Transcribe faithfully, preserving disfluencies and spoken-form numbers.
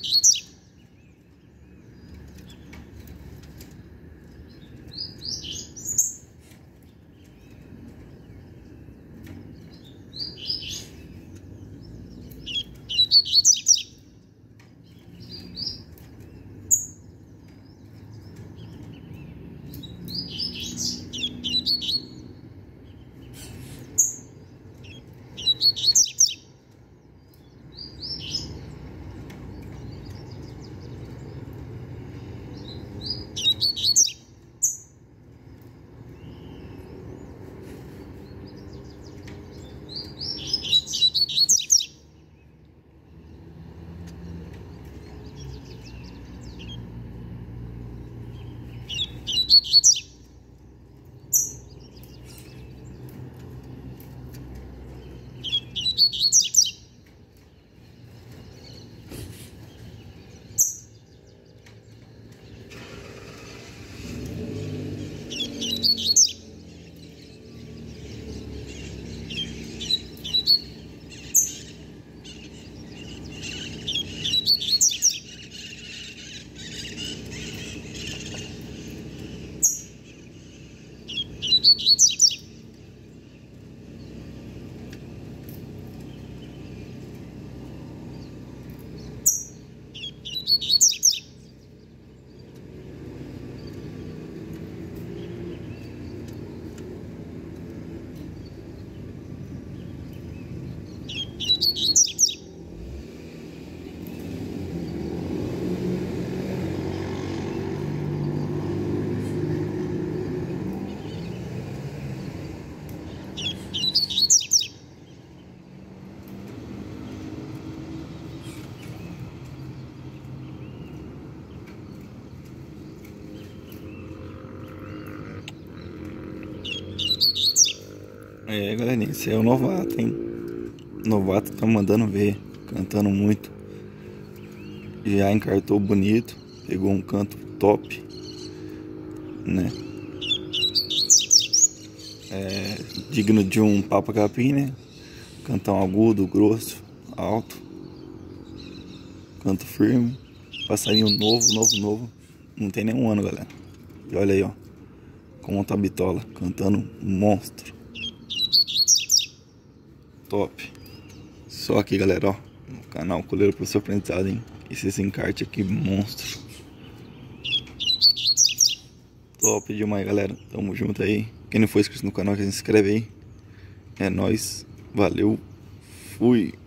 É, galerinha, esse é o novato, hein? Novato tá mandando ver, cantando muito. Já encartou bonito, pegou um canto top, né? É digno de um Papa Capim, né? Cantão agudo, grosso, alto. Canto firme. Passarinho novo, novo, novo. Não tem nenhum ano, galera. E olha aí, ó. Como tá a bitola, cantando monstro. Top. Só aqui, galera, ó. No canal Coleiro Professor Aprendizado, hein? Esse encarte aqui, monstro. Top demais, galera. Tamo junto aí. Quem não for inscrito no canal, já se inscreve aí. É nóis. Valeu. Fui.